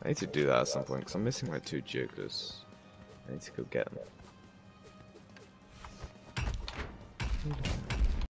I need to do that at some point because I'm missing my 2 jokers. I need to go get them.